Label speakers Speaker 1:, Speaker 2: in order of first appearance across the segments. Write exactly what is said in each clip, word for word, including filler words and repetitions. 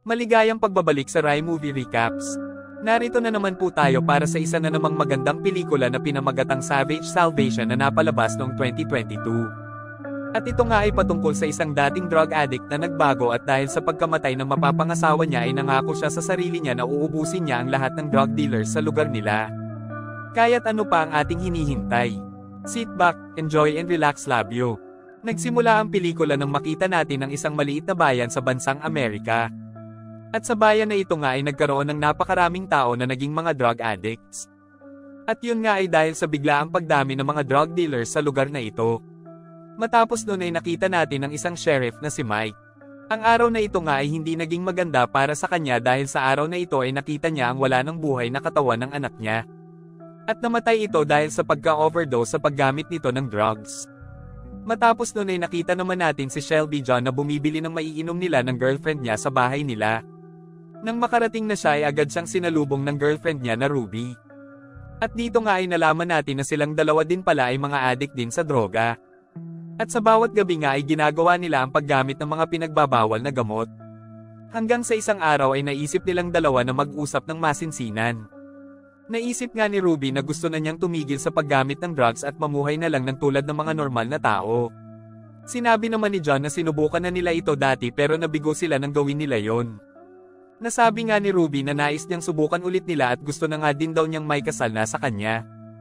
Speaker 1: Maligayang pagbabalik sa Rai Movie Recaps. Narito na naman po tayo para sa isa na namang magandang pelikula na pinamagatang Savage Salvation na napalabas noong twenty twenty-two. At ito nga ay patungkol sa isang dating drug addict na nagbago at dahil sa pagkamatay ng mapapangasawa niya ay nangako siya sa sarili niya na uubusin niya ang lahat ng drug dealers sa lugar nila. Kaya't ano pa ang ating hinihintay? Sit back, enjoy and relax labyo. Nagsimula ang pelikula nang makita natin ang isang maliit na bayan sa bansang Amerika. At sa bayan na ito nga ay nagkaroon ng napakaraming tao na naging mga drug addicts. At yun nga ay dahil sa biglaang pagdami ng mga drug dealers sa lugar na ito. Matapos noon ay nakita natin ang isang sheriff na si Mike. Ang araw na ito nga ay hindi naging maganda para sa kanya dahil sa araw na ito ay nakita niya ang wala ng buhay na katawan ng anak niya. At namatay ito dahil sa pagka-overdose sa paggamit nito ng drugs. Matapos noon ay nakita naman natin si Shelby John na bumibili ng maiinom nila ng girlfriend niya sa bahay nila. Nang makarating na siya ay agad siyang sinalubong ng girlfriend niya na Ruby. At dito nga ay nalaman natin na silang dalawa din pala ay mga addict din sa droga. At sa bawat gabi nga ay ginagawa nila ang paggamit ng mga pinagbabawal na gamot. Hanggang sa isang araw ay naisip nilang dalawa na mag-usap ng masinsinan. Naisip nga ni Ruby na gusto na niyang tumigil sa paggamit ng drugs at mamuhay na lang ng tulad ng mga normal na tao. Sinabi naman ni John na sinubukan na nila ito dati pero nabigo sila nang gawin nila yon. Nasabi nga ni Ruby na nais niyang subukan ulit nila at gusto na nga din daw niyang may kasal na sa kanya.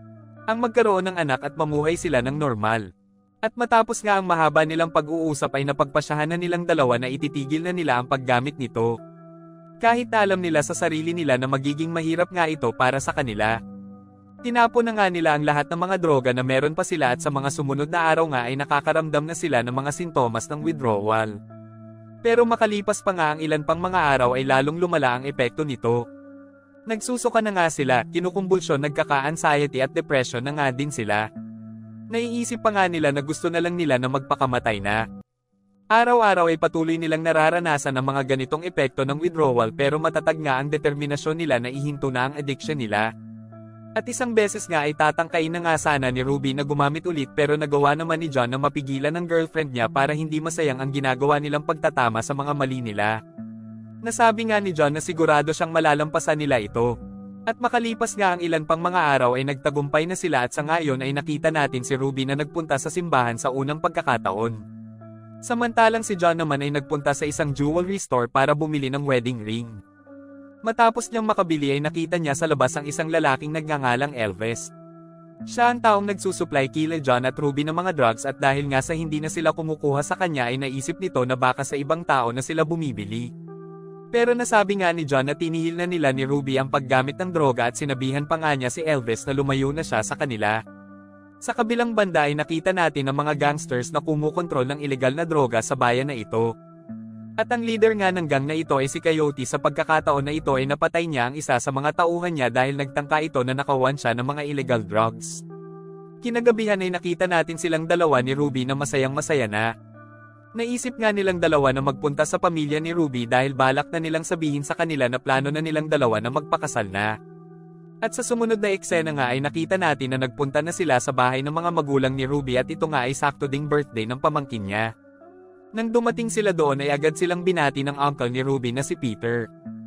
Speaker 1: Ang magkaroon ng anak at mamuhay sila ng normal. At matapos nga ang mahaba nilang pag-uusap ay napagpasyahan na nilang dalawa na ititigil na nila ang paggamit nito. Kahit na alam nila sa sarili nila na magiging mahirap nga ito para sa kanila. Tinapon na nga nila ang lahat ng mga droga na meron pa sila at sa mga sumunod na araw nga ay nakakaramdam na sila ng mga sintomas ng withdrawal. Pero makalipas pa nga ang ilan pang mga araw ay lalong lumala ang epekto nito. Nagsusuka na nga sila, kinukumbulsyon, nagkaka-anxiety at depression na nga din sila. Naiisip pa nga nila na gusto na lang nila na magpakamatay na. Araw-araw ay patuloy nilang nararanasan ang mga ganitong epekto ng withdrawal pero matatag nga ang determinasyon nila na ihinto na ang addiction nila. At isang beses nga ay tatangkain na nga sana ni Ruby na gumamit ulit pero nagawa naman ni John na mapigilan ng girlfriend niya para hindi masayang ang ginagawa nilang pagtatama sa mga mali nila. Nasabi nga ni John na sigurado siyang malalampasan nila ito. At makalipas nga ang ilan pang mga araw ay nagtagumpay na sila at sa ngayon ay nakita natin si Ruby na nagpunta sa simbahan sa unang pagkakataon. Samantalang si John naman ay nagpunta sa isang jewelry store para bumili ng wedding ring. Matapos niyang makabili ay nakita niya sa labas ang isang lalaking nagngangalang Elvis. Siya ang taong nagsusupply kila John at Ruby ng mga drugs at dahil nga sa hindi na sila kumukuha sa kanya ay naisip nito na baka sa ibang tao na sila bumibili. Pero nasabi nga ni John na tinihil na nila ni Ruby ang paggamit ng droga at sinabihan pa nga niya si Elvis na lumayo na siya sa kanila. Sa kabilang banda ay nakita natin ang mga gangsters na kumukontrol ng ilegal na droga sa bayan na ito. At ang leader nga ng gang na ito ay si Coyote. Sa pagkakataon na ito ay napatay niya ang isa sa mga tauhan niya dahil nagtangka ito na nakawan siya ng mga illegal drugs. Kinagabihan ay nakita natin silang dalawa ni Ruby na masayang masaya na. Naisip nga nilang dalawa na magpunta sa pamilya ni Ruby dahil balak na nilang sabihin sa kanila na plano na nilang dalawa na magpakasal na. At sa sumunod na eksena nga ay nakita natin na nagpunta na sila sa bahay ng mga magulang ni Ruby at ito nga ay sakto ding birthday ng pamangkin niya. Nang dumating sila doon ay agad silang binati ng uncle ni Ruby na si Peter.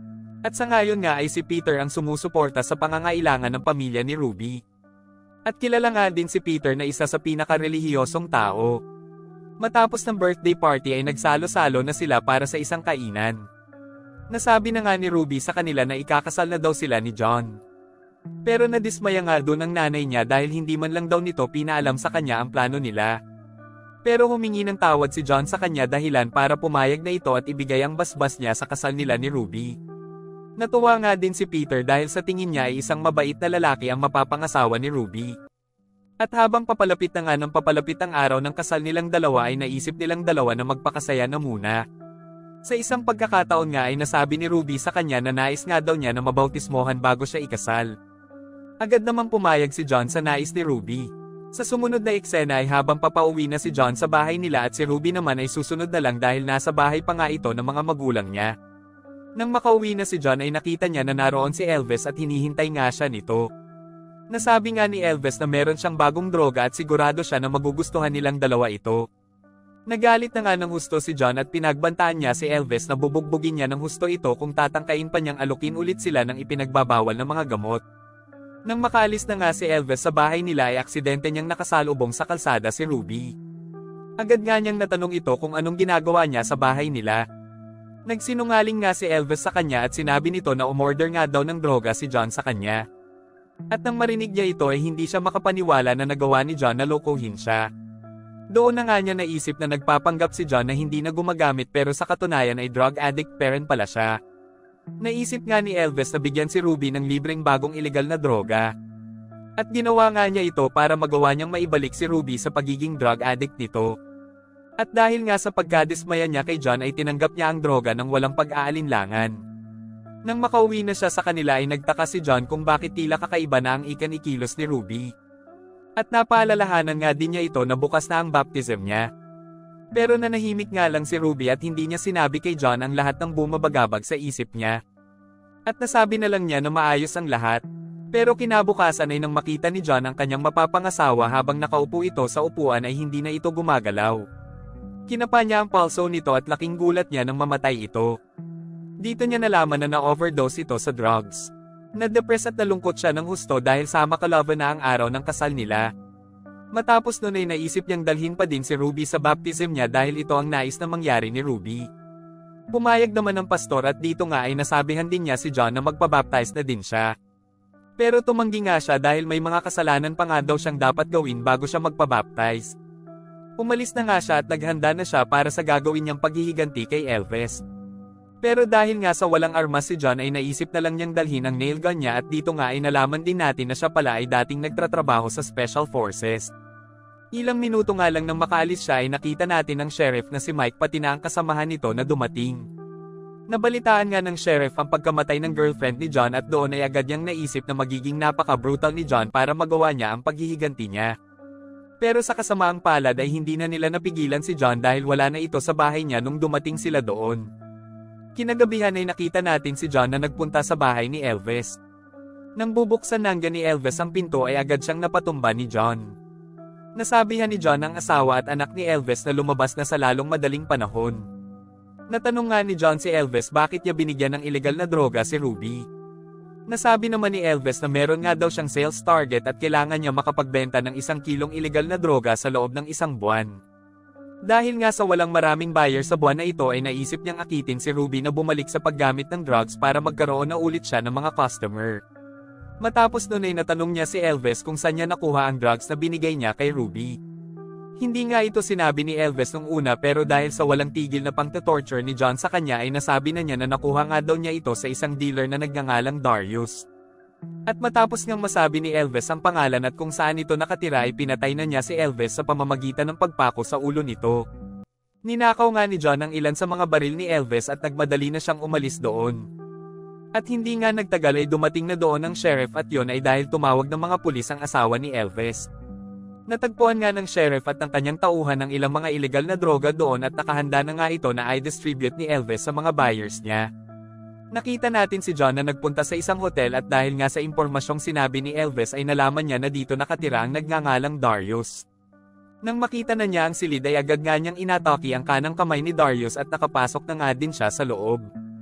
Speaker 1: At sa ngayon nga ay si Peter ang sumusuporta sa pangangailangan ng pamilya ni Ruby. At kilala nga din si Peter na isa sa pinaka-relihiyosong tao. Matapos ng birthday party ay nagsalo-salo na sila para sa isang kainan. Nasabi na nga ni Ruby sa kanila na ikakasal na daw sila ni John. Pero nadismaya nga doon ang nanay niya dahil hindi man lang daw nito pinaalam sa kanya ang plano nila. Pero humingi ng tawad si John sa kanya dahilan para pumayag na ito at ibigay ang basbas niya sa kasal nila ni Ruby. Natuwa nga din si Peter dahil sa tingin niya ay isang mabait na lalaki ang mapapangasawa ni Ruby. At habang papalapit na nga ng papalapit ang araw ng kasal nilang dalawa ay naisip nilang dalawa na magpakasaya na muna. Sa isang pagkakataon nga ay nasabi ni Ruby sa kanya na nais nga daw niya na mabautismohan bago siya ikasal. Agad namang pumayag si John sa nais ni Ruby. Sa sumunod na eksena ay habang papauwi na si John sa bahay nila at si Ruby naman ay susunod na lang dahil nasa bahay pa nga ito ng mga magulang niya. Nang makauwi na si John ay nakita niya na naroon si Elvis at hinihintay nga siya nito. Nasabi nga ni Elvis na meron siyang bagong droga at sigurado siya na magugustuhan nilang dalawa ito. Nagalit na nga ng husto si John at pinagbantaan niya si Elvis na bubugbugin niya ng husto ito kung tatangkain pa niyang alukin ulit sila ng ipinagbabawal na mga gamot. Nang makaalis na nga si Elvis sa bahay nila ay aksidente niyang nakasalubong sa kalsada si Ruby. Agad nga niyang natanong ito kung anong ginagawa niya sa bahay nila. Nagsinungaling nga si Elvis sa kanya at sinabi nito na umorder nga daw ng droga si John sa kanya. At nang marinig niya ito ay hindi siya makapaniwala na nagawa ni John na lokohin siya. Doon na nga niya naisip na nagpapanggap si John na hindi na gumagamit pero sa katunayan ay drug addict pa rin pala siya. Naisip nga ni Elvis na bigyan si Ruby ng libreng bagong ilegal na droga. At ginawa nga niya ito para magawa niyang maibalik si Ruby sa pagiging drug addict nito. At dahil nga sa pagkadismaya niya kay John ay tinanggap niya ang droga ng walang pag-aalinlangan. Nang makauwi na siya sa kanila ay nagtaka si John kung bakit tila kakaiba na ang ikan-ikilos ni Ruby. At napaalalahanan nga din niya ito na bukas na ang baptism niya. Pero nanahimik nga lang si Ruby at hindi niya sinabi kay John ang lahat ng bumabagabag sa isip niya. At nasabi na lang niya na maayos ang lahat. Pero kinabukasan ay nang makita ni John ang kanyang mapapangasawa habang nakaupo ito sa upuan ay hindi na ito gumagalaw. Kinapa niya ang pulso nito at laking gulat niya nang mamatay ito. Dito niya nalaman na na-overdose ito sa drugs. Na-depress at nalungkot siya ng husto dahil sama kalaban na ang araw ng kasal nila. Matapos nun ay naisip niyang dalhin pa din si Ruby sa baptism niya dahil ito ang nais na mangyari ni Ruby. Pumayag naman ng pastor at dito nga ay nasabihan din niya si John na magpabaptize na din siya. Pero tumanggi nga siya dahil may mga kasalanan pa nga daw siyang dapat gawin bago siya magpabaptize. Umalis na nga siya at naghanda na siya para sa gagawin niyang paghihiganti kay Elvis. Pero dahil nga sa walang armas si John ay naisip na lang niyang dalhin ang nail gun niya at dito nga ay nalaman din natin na siya pala ay dating nagtratrabaho sa Special Forces. Ilang minuto nga lang nang makaalis siya ay nakita natin ang sheriff na si Mike pati na ang kasamahan nito na dumating. Nabalitaan nga ng sheriff ang pagkamatay ng girlfriend ni John at doon ay agad niyang naisip na magiging napaka-brutal ni John para magawa niya ang paghihiganti niya. Pero sa kasamaang palad ay hindi na nila napigilan si John dahil wala na ito sa bahay niya nung dumating sila doon. Kinagabihan ay nakita natin si John na nagpunta sa bahay ni Elvis. Nang bubuksan nangga ni Elvis ang pinto ay agad siyang napatumba ni John. Nasabihan ni John ang asawa at anak ni Elvis na lumabas na sa lalong madaling panahon. Natanong nga ni John si Elvis bakit niya binigyan ng ilegal na droga si Ruby. Nasabi naman ni Elvis na meron nga daw siyang sales target at kailangan niya makapagbenta ng isang kilong ilegal na droga sa loob ng isang buwan. Dahil nga sa walang maraming buyer sa buwan na ito ay naisip niyang akitin si Ruby na bumalik sa paggamit ng drugs para magkaroon na ulit siya ng mga customer. Matapos nun ay natanong niya si Elvis kung saan niya nakuha ang drugs na binigay niya kay Ruby. Hindi nga ito sinabi ni Elvis nung una pero dahil sa walang tigil na pang-torture ni John sa kanya ay nasabi na niya na nakuha nga daw niya ito sa isang dealer na nagngangalang Darius. At matapos ngang masabi ni Elvis ang pangalan at kung saan ito nakatira ay pinatay na niya si Elvis sa pamamagitan ng pagpako sa ulo nito. Ninakaw nga ni John ang ilan sa mga baril ni Elvis at nagmadali na siyang umalis doon. At hindi nga nagtagal ay dumating na doon ang sheriff at yon ay dahil tumawag ng mga pulis ang asawa ni Elvis. Natagpuan nga ng sheriff at ng kanyang tauhan ng ilang mga ilegal na droga doon at nakahanda na nga ito na i-distribute ni Elvis sa mga buyers niya. Nakita natin si John na nagpunta sa isang hotel at dahil nga sa impormasyong sinabi ni Elvis ay nalaman niya na dito nakatira ang nagngangalang Darius. Nang makita na niya ang silid ay agad nga niyang inatake ang kanang kamay ni Darius at nakapasok na nga din siya sa loob.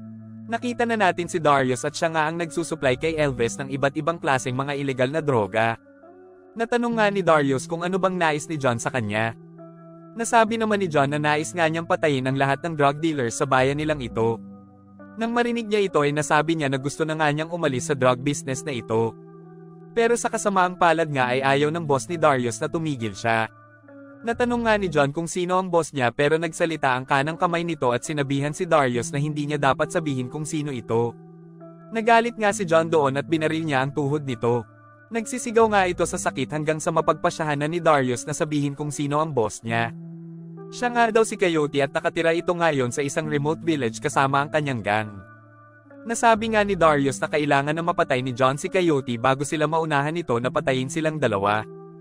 Speaker 1: Nakita na natin si Darius at siya nga ang nagsusupply kay Elvis ng iba't ibang klaseng mga ilegal na droga. Natanong nga ni Darius kung ano bang nais ni John sa kanya. Nasabi naman ni John na nais nga niyang patayin ang lahat ng drug dealers sa bayan nilang ito. Nang marinig niya ito ay nasabi niya na gusto na nga niyang umalis sa drug business na ito. Pero sa kasamaang palad nga ay ayaw ng boss ni Darius na tumigil siya. Natanong nga ni John kung sino ang boss niya pero nagsalita ang kanang kamay nito at sinabihan si Darius na hindi niya dapat sabihin kung sino ito. Nagalit nga si John doon at binaril niya ang tuhod nito. Nagsisigaw nga ito sa sakit hanggang sa mapagpasyahan na ni Darius na sabihin kung sino ang boss niya. Siya nga daw si Coyote at nakatira ito ngayon sa isang remote village kasama ang kanyang gang. Nasabi nga ni Darius na kailangan na mapatay ni John si Coyote bago sila maunahan nito na patayin silang dalawa.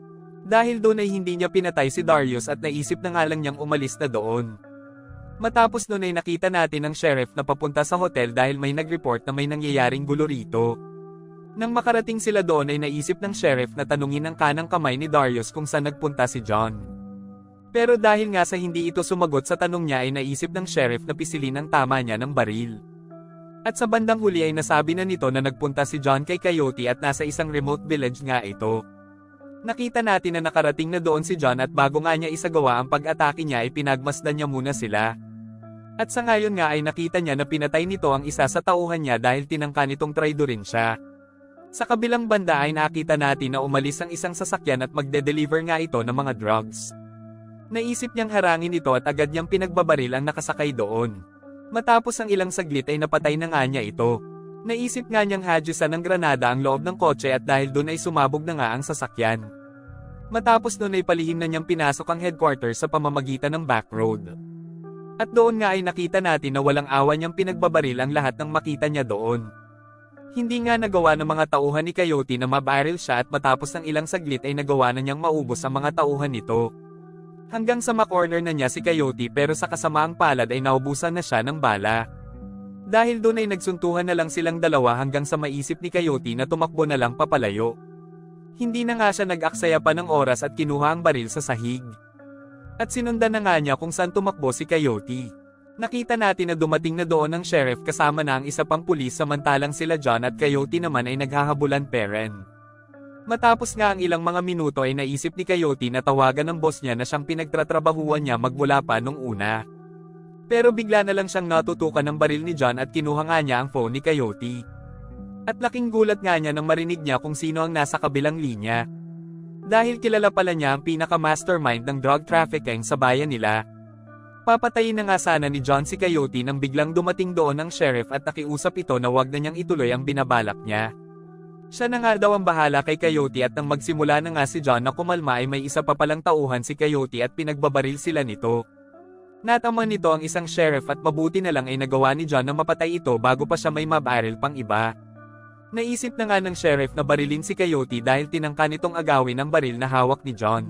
Speaker 1: Dahil doon ay hindi niya pinatay si Darius at naisip na nga lang niyang umalis na doon. Matapos noon ay nakita natin ang sheriff na papunta sa hotel dahil may nag-report na may nangyayaring gulo rito. Nang makarating sila doon ay naisip ng sheriff na tanungin ang kanang kamay ni Darius kung saan nagpunta si John. Pero dahil nga sa hindi ito sumagot sa tanong niya ay naisip ng sheriff na pisilin ang tama niya ng baril. At sa bandang huli ay nasabi na nito na nagpunta si John kay Coyote at nasa isang remote village nga ito. Nakita natin na nakarating na doon si John at bago nga niya isagawa ang pag-atake niya ay pinagmasdan niya muna sila. At sa ngayon nga ay nakita niya na pinatay nito ang isa sa tauhan niya dahil tinangka nitong traidorin siya. Sa kabilang banda ay nakita natin na umalis ang isang sasakyan at magde-deliver nga ito ng mga drugs. Naisip niyang harangin ito at agad niyang pinagbabaril ang nakasakay doon. Matapos ang ilang saglit ay napatay na nga niya ito. Naisip nga niyang hadyusan ng granada ang loob ng kotse at dahil doon ay sumabog na nga ang sasakyan. Matapos doon ay palihim na niyang pinasok ang headquarters sa pamamagitan ng back road. At doon nga ay nakita natin na walang awa niyang pinagbabaril ang lahat ng makita niya doon. Hindi nga nagawa ng mga tauhan ni Coyote na mabaril siya at matapos ng ilang saglit ay nagawa na niyang maubos ang mga tauhan nito. Hanggang sa makorner na niya si Coyote pero sa kasamaang palad ay naubusan na siya ng bala. Dahil doon ay nagsuntuhan na lang silang dalawa hanggang sa maisip ni Coyote na tumakbo na lang papalayo. Hindi na nga siya nag-aksaya pa ng oras at kinuha ang baril sa sahig. At sinundan na nga niya kung saan tumakbo si Coyote. Nakita natin na dumating na doon ang sheriff kasama na ang isa pang pulis samantalang sila John at Coyote naman ay naghahabulan peren. Matapos nga ang ilang mga minuto ay naisip ni Coyote na tawagan ng boss niya na siyang pinagtatrabahuan niya magmula pa nung una. Pero bigla na lang siyang natutukan ng baril ni John at kinuha nga niya ang phone ni Coyote. At laking gulat nga niya nang marinig niya kung sino ang nasa kabilang linya. Dahil kilala pala niya ang pinaka-mastermind ng drug trafficking sa bayan nila. Papatayin na nga sana ni John si Coyote nang biglang dumating doon ang sheriff at nakiusap ito na wag na niyang ituloy ang binabalak niya. Siya na nga daw ang bahala kay Coyote at nang magsimula na nga si John na kumalma ay may isa pa palang tauhan si Coyote at pinagbabaril sila nito. Nataman nito ang isang sheriff at mabuti na lang ay nagawa ni John na mapatay ito bago pa siya may mabaril pang iba. Naisip na nga ng sheriff na barilin si Coyote dahil tinangka nitong agawin ang baril na hawak ni John.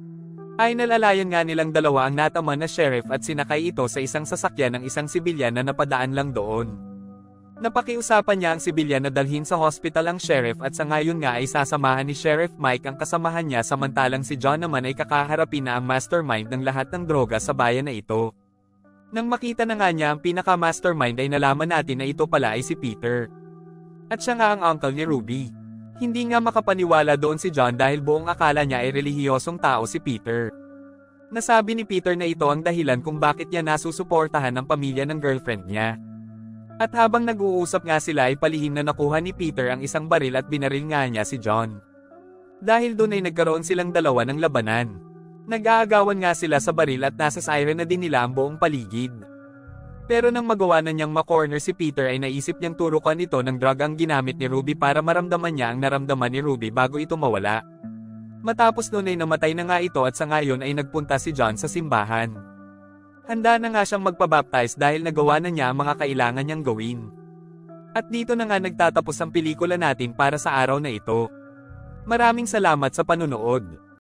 Speaker 1: Ay nalalayan nga nilang dalawa ang nataman na sheriff at sinakay ito sa isang sasakyan ng isang sibilyan na napadaan lang doon. Napakiusapan niya ang sibilyan na dalhin sa hospital ang sheriff at sa ngayon nga ay sasamahan ni Sheriff Mike ang kasamahan niya samantalang si John naman ay kakaharapin na ang mastermind ng lahat ng droga sa bayan na ito. Nang makita na nga niya ang pinaka-mastermind ay nalaman natin na ito pala ay si Peter. At siya nga ang uncle ni Ruby. Hindi nga makapaniwala doon si John dahil buong akala niya ay relihiyosong tao si Peter. Nasabi ni Peter na ito ang dahilan kung bakit niya nasusuportahan ang pamilya ng girlfriend niya. At habang nag-uusap nga sila ay palihim na nakuha ni Peter ang isang baril at binaril nga niya si John. Dahil doon ay nagkaroon silang dalawa ng labanan. Nag-aagawan nga sila sa baril at nasa siren na din nila ang buong paligid. Pero nang magawa na niyang makorner si Peter ay naisip niyang turukan ito ng drug ang ginamit ni Ruby para maramdaman niya ang naramdaman ni Ruby bago ito mawala. Matapos noon ay namatay na nga ito at sa ngayon ay nagpunta si John sa simbahan. Handa na nga siyang magpabaptize dahil nagawa na niya ang mga kailangan niyang gawin. At dito na nga nagtatapos ang pelikula natin para sa araw na ito. Maraming salamat sa panunood.